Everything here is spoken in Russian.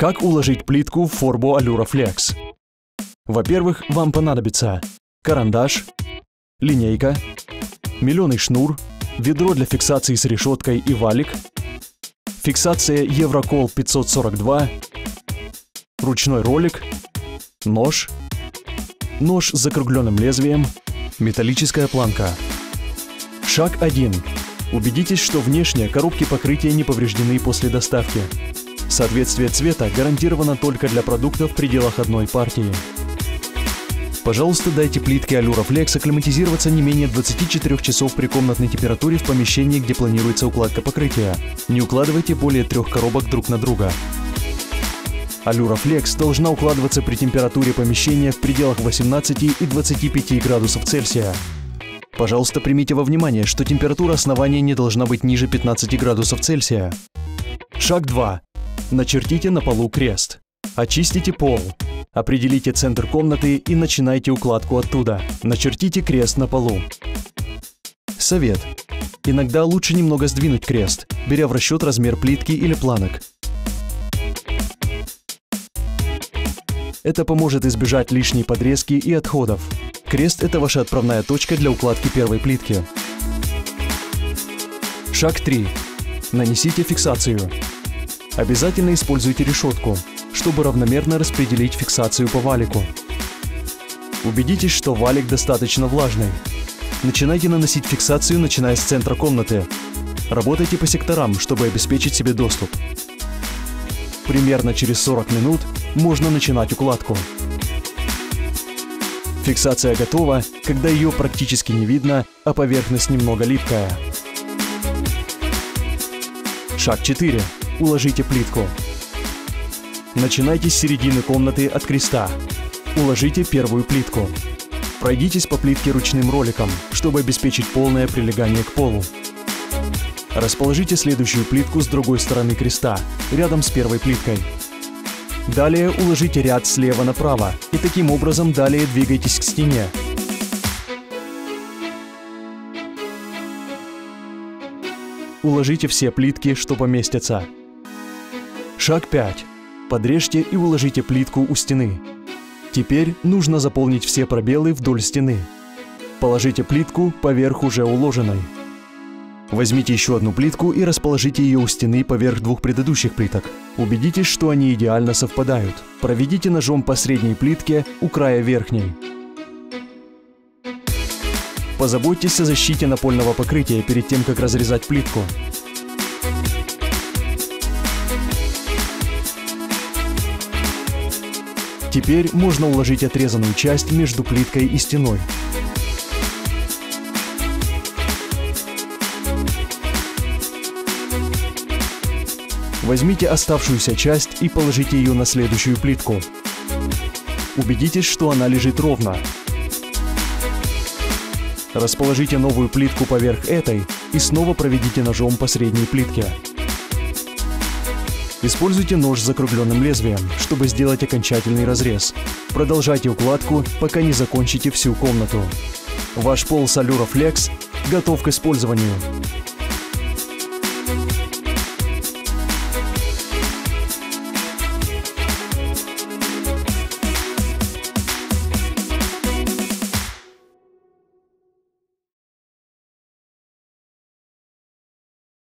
Как уложить плитку в форму Allura Flex? Во-первых, вам понадобится карандаш, линейка, меленый шнур, ведро для фиксации с решеткой и валик, фиксация Еврокол 542, ручной ролик, нож, нож с закругленным лезвием, металлическая планка. Шаг 1. Убедитесь, что внешне коробки покрытия не повреждены после доставки. Соответствие цвета гарантировано только для продуктов в пределах одной партии. Пожалуйста, дайте плитке Allura Flex акклиматизироваться не менее 24 часов при комнатной температуре в помещении, где планируется укладка покрытия. Не укладывайте более 3 коробок друг на друга. Allura Flex должна укладываться при температуре помещения в пределах 18 и 25 градусов Цельсия. Пожалуйста, примите во внимание, что температура основания не должна быть ниже 15 градусов Цельсия. Шаг 2. Начертите на полу крест. Очистите пол. Определите центр комнаты и начинайте укладку оттуда. Начертите крест на полу. Совет. Иногда лучше немного сдвинуть крест, беря в расчет размер плитки или планок. Это поможет избежать лишней подрезки и отходов. Крест – это ваша отправная точка для укладки первой плитки. Шаг 3. Нанесите фиксацию. Обязательно используйте решетку, чтобы равномерно распределить фиксацию по валику. Убедитесь, что валик достаточно влажный. Начинайте наносить фиксацию, начиная с центра комнаты. Работайте по секторам, чтобы обеспечить себе доступ. Примерно через 40 минут можно начинать укладку. Фиксация готова, когда ее практически не видно, а поверхность немного липкая. Шаг 4. Уложите плитку. Начинайте с середины комнаты от креста. Уложите первую плитку. Пройдитесь по плитке ручным роликом, чтобы обеспечить полное прилегание к полу. Расположите следующую плитку с другой стороны креста, рядом с первой плиткой. Далее уложите ряд слева направо и таким образом далее двигайтесь к стене. Уложите все плитки, что поместятся. Шаг 5. Подрежьте и уложите плитку у стены. Теперь нужно заполнить все пробелы вдоль стены. Положите плитку поверх уже уложенной. Возьмите еще одну плитку и расположите ее у стены поверх двух предыдущих плиток. Убедитесь, что они идеально совпадают. Проведите ножом по средней плитке у края верхней. Позаботьтесь о защите напольного покрытия перед тем, как разрезать плитку. Теперь можно уложить отрезанную часть между плиткой и стеной. Возьмите оставшуюся часть и положите ее на следующую плитку. Убедитесь, что она лежит ровно. Расположите новую плитку поверх этой и снова проведите ножом по средней плитке. Используйте нож с закругленным лезвием, чтобы сделать окончательный разрез. Продолжайте укладку, пока не закончите всю комнату. Ваш пол с Allura Flex готов к использованию.